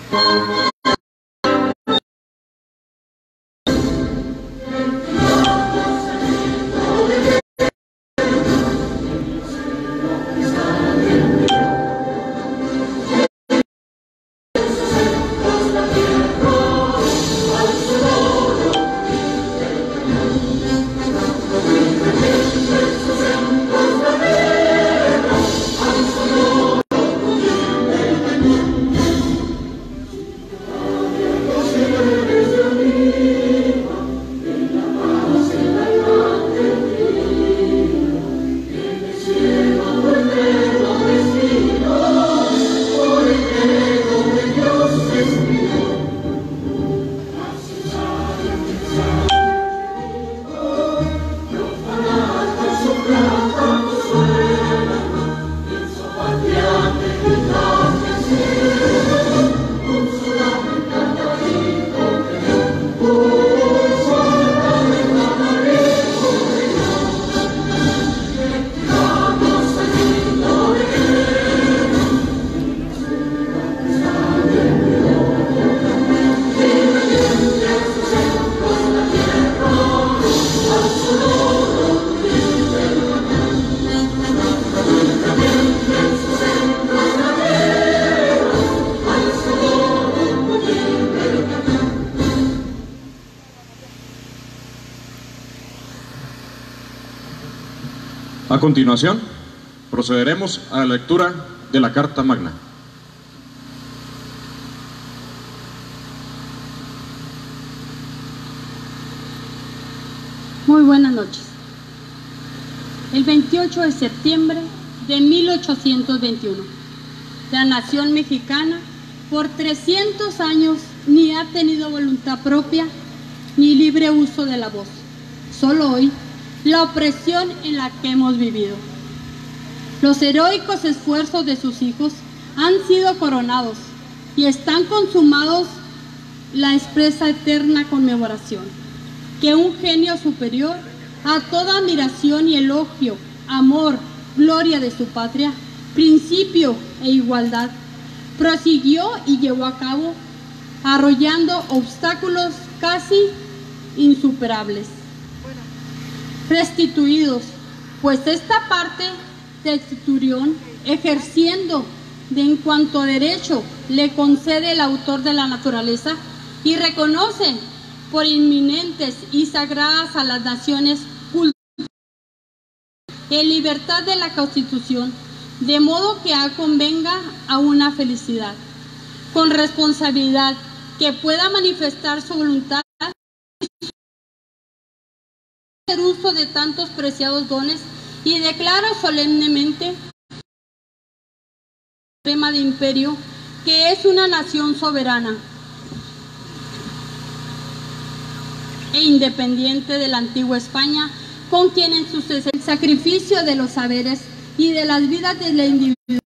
A continuación, procederemos a la lectura de la Carta Magna. Muy buenas noches. El 28 de septiembre de 1821, la nación mexicana por 300 años ni ha tenido voluntad propia ni libre uso de la voz. Solo hoy, la opresión en la que hemos vivido. Los heroicos esfuerzos de sus hijos han sido coronados y están consumados la expresa eterna conmemoración que un genio superior a toda admiración y elogio, amor, gloria de su patria, principio e igualdad, prosiguió y llevó a cabo, arrollando obstáculos casi insuperables. Restituidos, pues esta parte del centurión, ejerciendo de en cuanto derecho le concede el autor de la naturaleza y reconoce por inminentes y sagradas a las naciones en libertad de la Constitución, de modo que convenga a una felicidad, con responsabilidad, que pueda manifestar su voluntad hacer uso de tantos preciados dones, y declaro solemnemente tema de imperio que es una nación soberana e independiente de la antigua España, con quien en el sacrificio de los saberes y de las vidas de la individuo